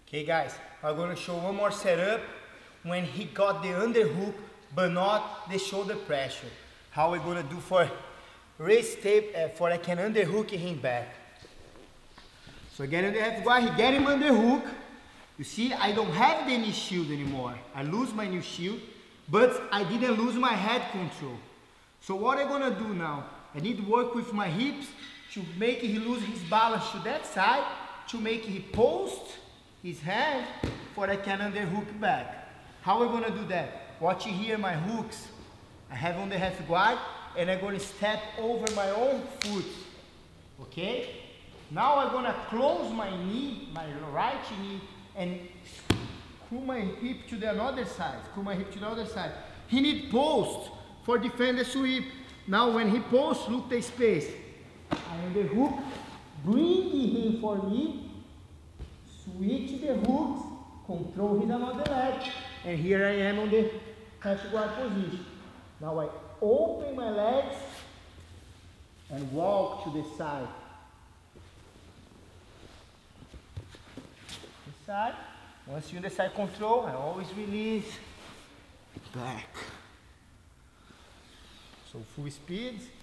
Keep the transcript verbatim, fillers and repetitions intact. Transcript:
Okay guys, I'm going to show one more setup when he got the underhook but not the shoulder pressure. How we're going to do for raise tape uh, for I can underhook him back. So again in the half guard, he get him underhook. You see, I don't have the knee shield anymore. I lose my knee shield, but I didn't lose my head control. So what I'm gonna do now, I need to work with my hips to make he lose his balance to that side, to make he post his hand for I can underhook back. How am I gonna do that? Watch here my hooks. I have on the half guard and I'm gonna step over my own foot. Okay? Now I'm gonna close my knee, my right knee, and screw my hip to the other side. Screw my hip to the other side. He need post for defend the sweep. Now when he posts, look the space. I am the hook, bring him for me, switch the hooks, control his another leg, and here I am on the half guard position. Now I open my legs and walk to the side. The side. Once you're in the side control, I always release back. So full speed.